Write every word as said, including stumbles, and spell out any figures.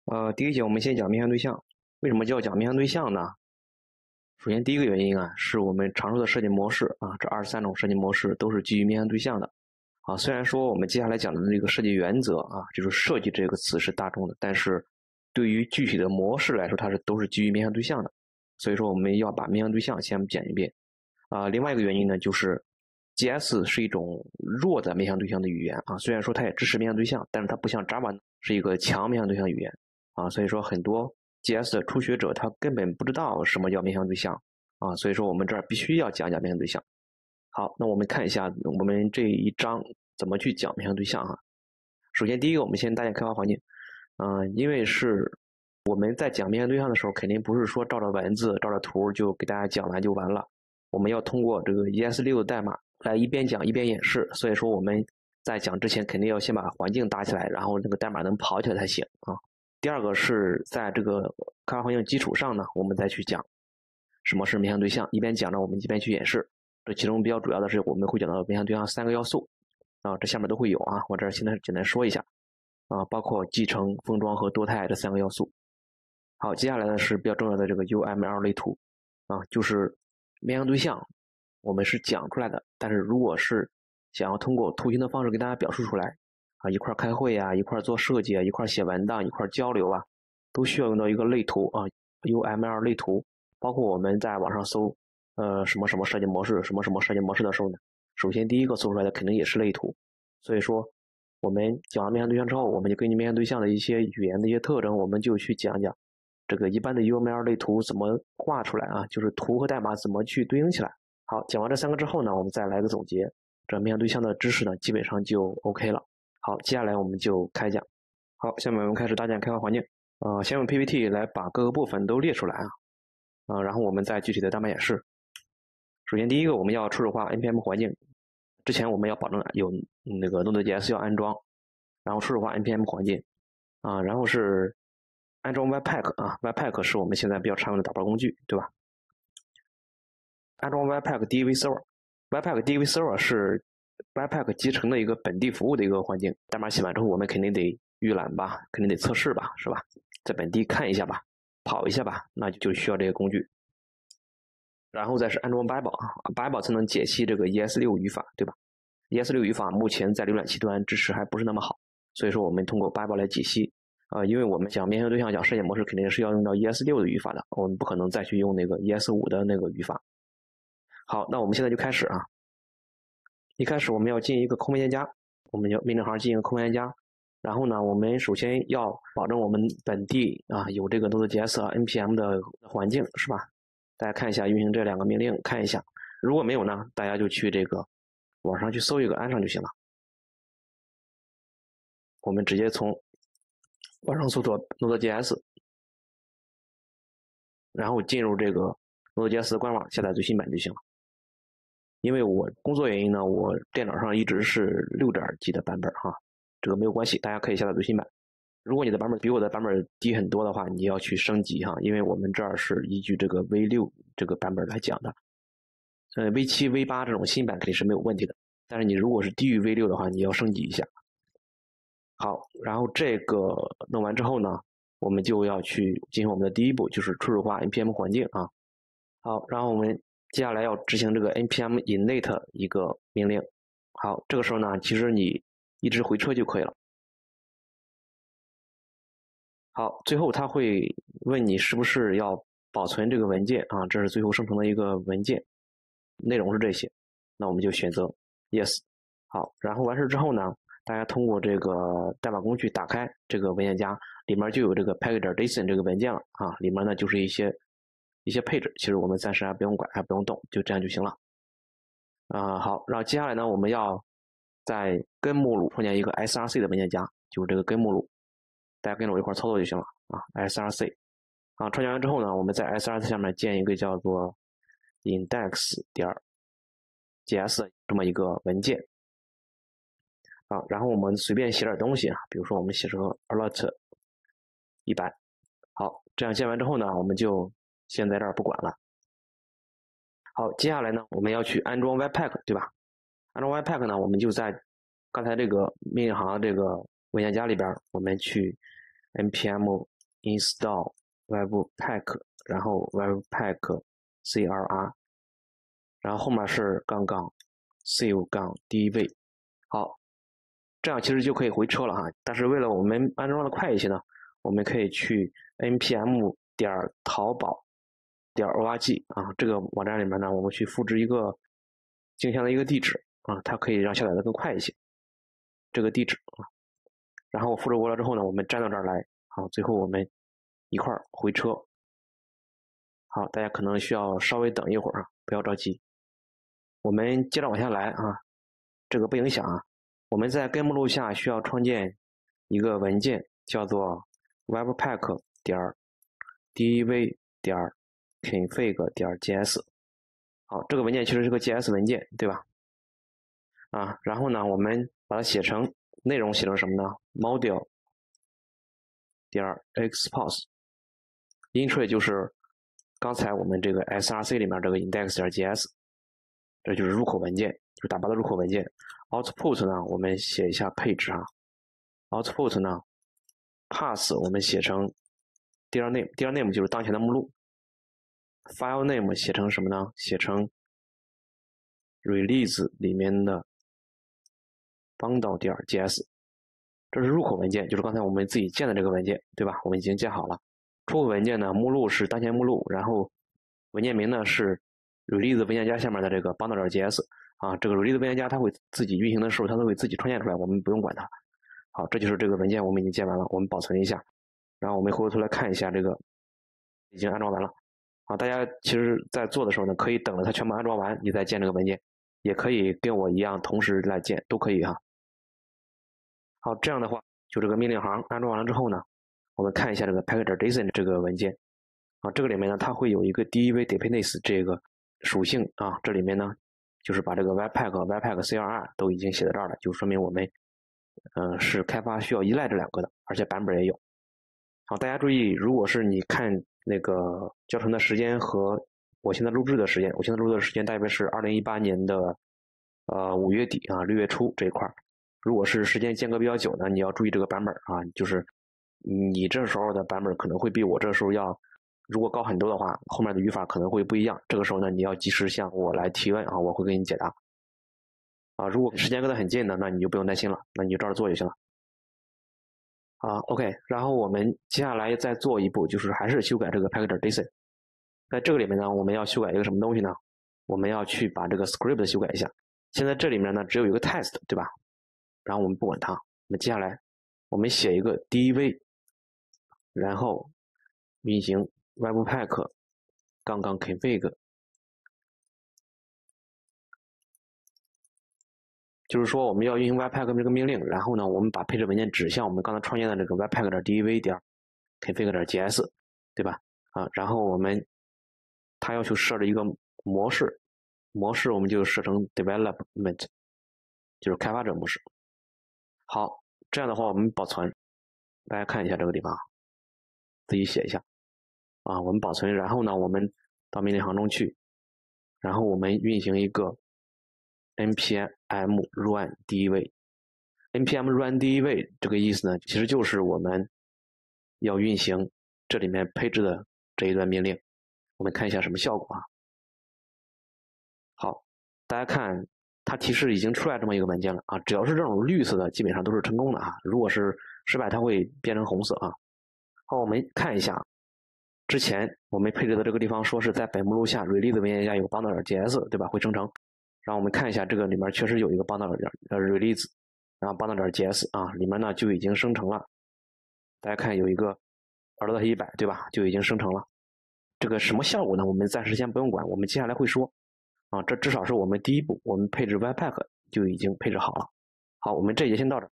呃，第一节我们先讲面向对象。为什么叫讲面向对象呢？首先，第一个原因啊，是我们常说的设计模式啊，这二十三种设计模式都是基于面向对象的。啊，虽然说我们接下来讲的这个设计原则啊，就是设计这个词是大众的，但是对于具体的模式来说，它是都是基于面向对象的。所以说，我们要把面向对象先讲一遍。啊，另外一个原因呢，就是 G S 是一种弱的面向对象的语言啊，虽然说它也支持面向对象，但是它不像 Java 是一个强面向对象语言。啊，所以说很多 G S 的初学者他根本不知道什么叫面向对象啊，所以说我们这儿必须要讲讲面向对象。好，那我们看一下我们这一章怎么去讲面向对象啊。首先第一个，我们先搭建开发环境。嗯、呃，因为是我们在讲面向对象的时候，肯定不是说照着文字照着图就给大家讲完就完了，我们要通过这个 E S 六 的代码来一边讲一边演示，所以说我们在讲之前肯定要先把环境搭起来，然后这个代码能跑起来才行啊。第二个是在这个开发环境基础上呢，我们再去讲什么是面向对象，一边讲着我们一边去演示。这其中比较主要的是我们会讲到面向对象三个要素啊，这下面都会有啊，我这儿现在简单说一下啊，包括继承、封装和多态这三个要素。好，接下来呢是比较重要的这个 U M L 类图啊，就是面向对象我们是讲出来的，但是如果是想要通过图形的方式给大家表述出来啊，一块开会啊，一块做设计啊，一块写文档，一块交流啊，都需要用到一个类图啊 ，U M L 类图。包括我们在网上搜，呃，什么什么设计模式，什么什么设计模式的时候呢，首先第一个搜出来的肯定也是类图。所以说，我们讲完面向对象之后，我们就根据面向对象的一些语言的一些特征，我们就去讲讲这个一般的 U M L 类图怎么画出来啊，就是图和代码怎么去对应起来。好，讲完这三个之后呢，我们再来个总结，这面向对象的知识呢，基本上就 OK 了。好，接下来我们就开讲。好，下面我们开始搭建开发环境。呃，先用 P P T 来把各个部分都列出来啊，啊、呃，然后我们再具体的代码演示。首先第一个，我们要初始化 N P M 环境，之前我们要保证有那个 Node.js 要安装，然后初始化 N P M 环境，啊、呃，然后是安装 Webpack 啊 ，Webpack 是我们现在比较常用的打包工具，对吧？安装 Webpack D A V Server，Webpack D A V Server 是 Webpack 集成的一个本地服务的一个环境，代码写完之后，我们肯定得预览吧，肯定得测试吧，是吧？在本地看一下吧，跑一下吧，那就需要这个工具。然后再是安装 Bible，Bible 才能解析这个 E S 六 语法，对吧 ？E S 六 语法目前在浏览器端支持还不是那么好，所以说我们通过 Bible 来解析。呃，因为我们讲面向对象讲设计模式，肯定是要用到 E S 六 的语法的，我们不可能再去用那个 E S 五 的那个语法。好，那我们现在就开始啊。一开始我们要进一个空文件夹，我们要命令行进一个空文件夹。然后呢，我们首先要保证我们本地啊有这个 Node.js 和 N P M 的环境，是吧？大家看一下运行这两个命令，看一下。如果没有呢，大家就去这个网上去搜一个安上就行了。我们直接从网上搜索 Node.js， 然后进入这个 Node.js 的官网下载最新版就行了。因为我工作原因呢，我电脑上一直是 六点几 的版本哈，这个没有关系，大家可以下载最新版。如果你的版本比我的版本低很多的话，你要去升级哈，因为我们这儿是依据这个 V 六 这个版本来讲的。呃 V 七、V 八 这种新版肯定是没有问题的，但是你如果是低于 V 六 的话，你要升级一下。好，然后这个弄完之后呢，我们就要去进行我们的第一步，就是初始化 N P M 环境啊。好，然后我们接下来要执行这个 npm init 一个命令。好，这个时候呢，其实你一直回车就可以了。好，最后它会问你是不是要保存这个文件啊，这是最后生成的一个文件，内容是这些，那我们就选择 yes。好，然后完事之后呢，大家通过这个代码工具打开这个文件夹，里面就有这个 package.json 这个文件了啊，里面呢就是一些一些配置，其实我们暂时还不用管，还不用动，就这样就行了。啊、呃，好，然后接下来呢，我们要在根目录创建一个 S R C 的文件夹，就是这个根目录，大家跟着我一块操作就行了啊。S R C 啊，创建完之后呢，我们在 S R C 下面建一个叫做 index 点 js 这么一个文件啊，然后我们随便写点东西啊，比如说我们写成 alert 一百，好，这样建完之后呢，我们就先在这儿不管了。好，接下来呢，我们要去安装 Webpack， 对吧？安装 Webpack 呢，我们就在刚才这个命令行这个文件夹里边，我们去 npm install webpack， 然后 webpack cr， 然后后面是杠杠 save 杠 dv。好，这样其实就可以回车了哈。但是为了我们安装的快一些呢，我们可以去 npm 点淘宝点 org 啊，这个网站里面呢，我们去复制一个镜像的一个地址啊，它可以让下载的更快一些。这个地址啊，然后复制过来之后呢，我们粘到这儿来。好，最后我们一块儿回车。好，大家可能需要稍微等一会儿啊，不要着急。我们接着往下来啊，这个不影响啊。我们在根目录下需要创建一个文件，叫做 webpack 点 dev 点 config 点 js。好，这个文件其实是个 J S 文件，对吧？啊，然后呢，我们把它写成内容写成什么呢 ？module 点 export entry 就是刚才我们这个 S R C 里面这个 index 点 js， 这就是入口文件，就是打包的入口文件。output 呢，我们写一下配置啊。output 呢 ，pass 我们写成 dir name，dir name 就是当前的目录。file name 写成什么呢？写成 release 里面的 bundle 点 js， 这是入口文件，就是刚才我们自己建的这个文件，对吧？我们已经建好了。出口文件呢，目录是当前目录，然后文件名呢是 release 文件夹下面的这个 bundle 点 js 啊，这个 release 文件夹它会自己运行的时候，它都会自己创建出来，我们不用管它。好，这就是这个文件，我们已经建完了，我们保存一下，然后我们回过头来看一下这个已经安装完了。好，大家其实在做的时候呢，可以等着它全部安装完，你再建这个文件，也可以跟我一样同时来建，都可以哈。好，这样的话，就这个命令行安装完了之后呢，我们看一下这个 package.json 这个文件啊，这个里面呢，它会有一个 dev dependency 这个属性啊，这里面呢，就是把这个 webpack webpack cr 都已经写在这儿了，就说明我们呃是开发需要依赖这两个的，而且版本也有。好，大家注意，如果是你看那个教程的时间和我现在录制的时间，我现在录制的时间大约是二零一八年的呃五月底啊六月初这一块。如果是时间间隔比较久呢，你要注意这个版本啊，就是你这时候的版本可能会比我这时候要如果高很多的话，后面的语法可能会不一样。这个时候呢，你要及时向我来提问啊，我会给你解答。啊，如果时间隔得很近的，那你就不用担心了，那你就照着做就行了。啊 ，OK， 然后我们接下来再做一步，就是还是修改这个 package.json。在这个里面呢，我们要修改一个什么东西呢？我们要去把这个 script 修改一下。现在这里面呢，只有一个 test， 对吧？然后我们不管它，那接下来我们写一个 dev， 然后运行 webpack 杠杠 config， 就是说我们要运行 webpack 这个命令，然后呢，我们把配置文件指向我们刚才创建的这个 webpack 点 dev 点 config 点 js， 对吧？啊，然后我们它要求设置一个模式，模式我们就设成 development， 就是开发者模式。好，这样的话我们保存，大家看一下这个地方，自己写一下啊，我们保存，然后呢，我们到命令行中去，然后我们运行一个 npm run dev。npm run dev 这个意思呢，其实就是我们要运行这里面配置的这一段命令。我们看一下什么效果啊？好，大家看。它提示已经出来这么一个文件了啊，只要是这种绿色的，基本上都是成功的啊。如果是失败，它会变成红色啊。好，我们看一下，之前我们配置的这个地方说是在本目录下 release 文件夹有 bundle.js， 对吧？会生成。然后我们看一下，这个里面确实有一个 bundle 点呃 release， 然后 bundle.js 啊，里面呢就已经生成了。大家看有一个 alert 一百，对吧？就已经生成了。这个什么效果呢？我们暂时先不用管，我们接下来会说。啊，这至少是我们第一步，我们配置 webpack 就已经配置好了。好，我们这节先到这儿。